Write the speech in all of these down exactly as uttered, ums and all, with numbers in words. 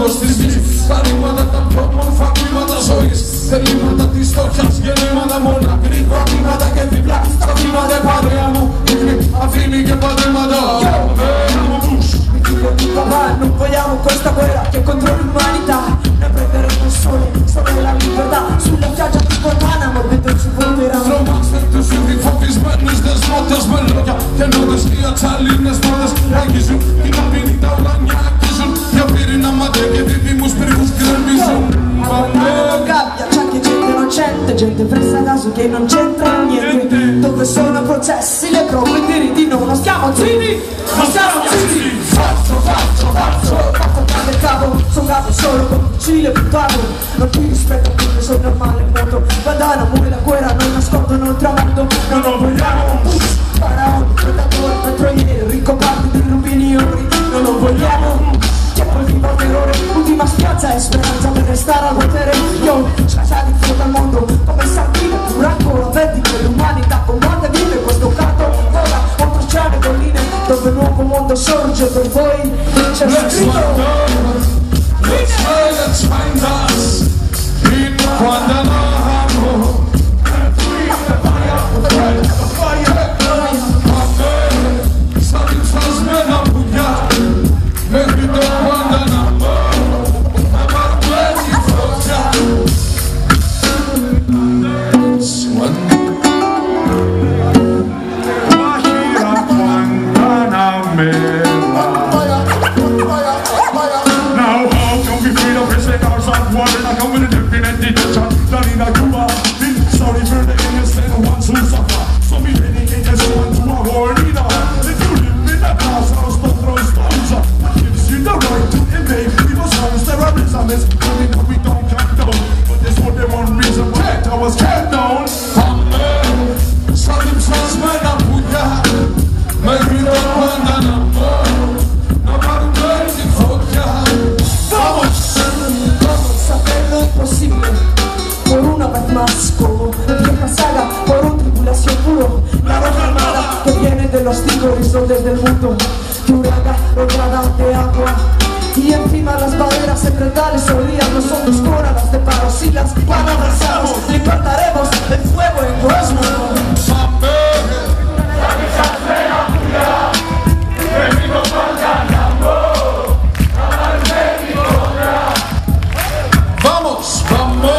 κοστίζει. Τα ρήματα τα πιο μορφά βήματα ζωής. Θελήματα της στόχιας, γεννήματα μόνο γρήγορα βήματα και διπλά. Στα βήματα παρέα μου δείχνει, αφήνει και πατήματα. Non vogliamo questa guerra che contro l'umanità. Noi prenderemo il sole, sopra la libertà. Sulla spiaggia di Guantanamo dentro ci voteranno. Τρομάξτε τους ήδη φοβισμένους δεσμότες με λόγια και νότες και ατσαλίνες νότες. Αγγίζουν την αμήνη τα ουρανιά αγγίζουν. Για πύρινα μάτια και δίδυμους πύργους γκρεμίζουν. Guantanamo gabbia, c'è anche gente innocente, gente presa a caso che non c'entra niente. Dove sono processi, le prove, i diritti, no, non stiamo zitti, non stiamo zitti. Faccio, faccio, faccio, faccio grande capo, sono capo solo con fucile puntato. Non ti rispetto perché sono normale moto. Bandana, muore la guerra, non nascondono il tramonto. Non lo vogliamo, faraoni, predatori, petrolieri, ricco parte di rubini ori. Non lo vogliamo, che poi viva terrore. L'ultima spiazza è speranza per restare al potere. Io, scassati in fondo al mondo, come sardine, pure ancora vedi che l'umanità combatte vive questo canto. Ora, oltreoceane e colline, dove un nuovo mondo sorge per voi. C'è un scritto. Let's try, let's find us in Guantanamo. Satisfaz me la puya, me grito Guantanamo. Amarme mi folla. Los cinco horizontes del mundo, Uraga, rodeada de agua. Y encima las barreras centrales oían los hondos coradas de paros. Y las palabras abrazamos, libertaremos el fuego en cosmos. Vamos, vamos.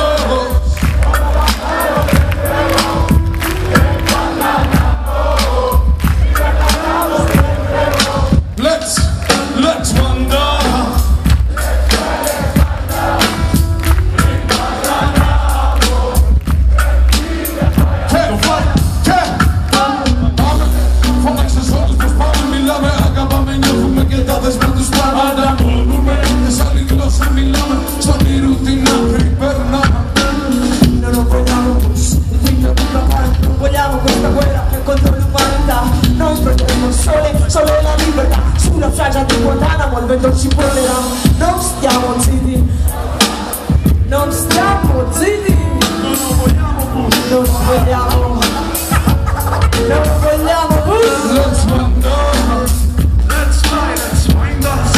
Solo la libertà, sulla spiaggia di Guantanamo il vento ci porterà. Non stiamo zitti, non stiamo zitti. Non lo vogliamo bus, non lo vogliamo, non lo vogliamo bus. Let's run down, let's fly, let's find us.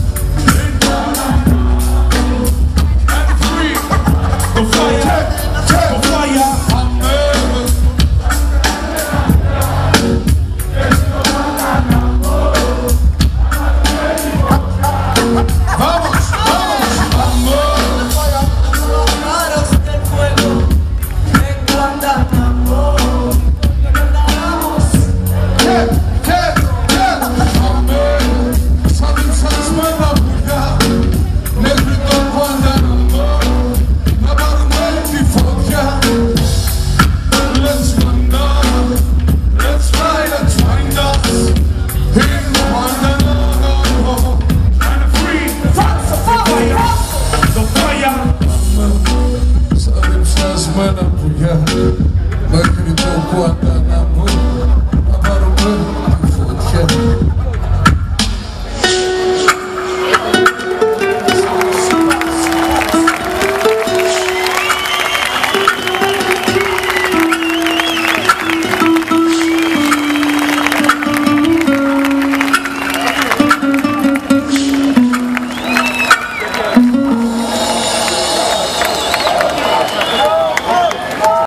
And free, the fire, the fire. Mercury, don't go out there.